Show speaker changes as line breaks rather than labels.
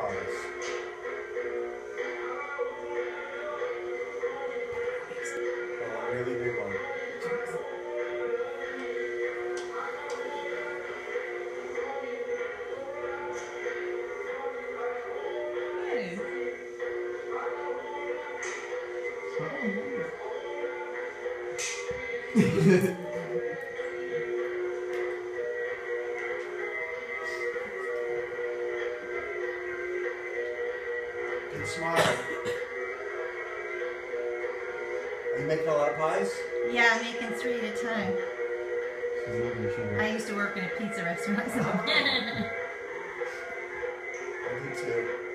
pies. Oh, a really big one. Good smile. Are you making a lot of pies?
Yeah, I'm making 3 at a time. I used to work in a pizza restaurant. So.
I did too.